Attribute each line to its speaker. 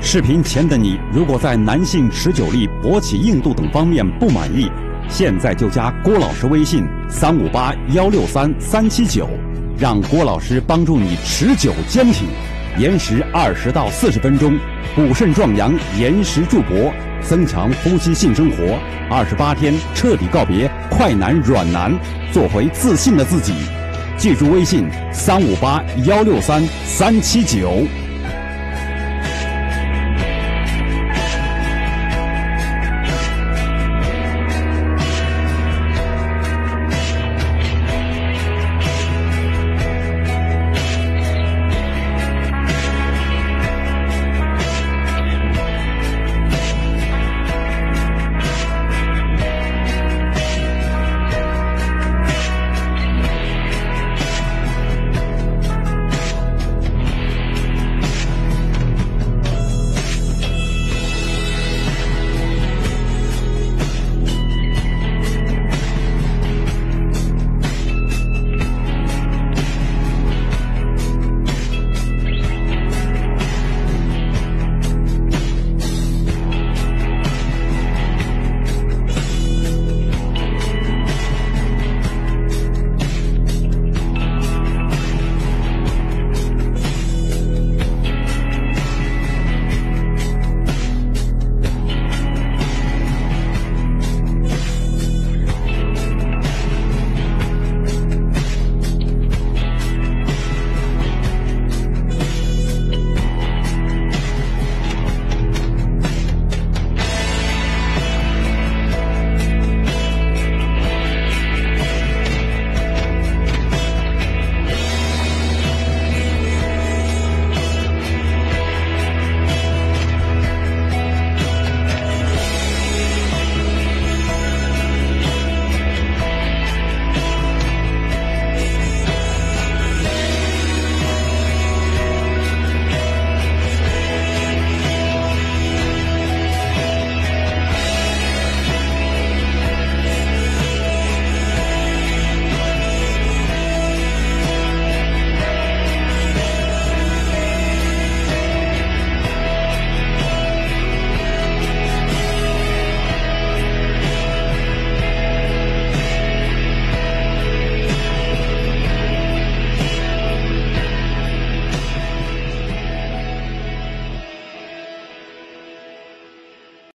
Speaker 1: 视频前的你，如果在男性持久力、勃起硬度等方面不满意，现在就加郭老师微信358-163-379，让郭老师帮助你持久坚挺，延时20到40分钟，补肾壮阳，延时助勃，增强夫妻性生活，28天彻底告别快男软男，做回自信的自己。记住微信358-163-379。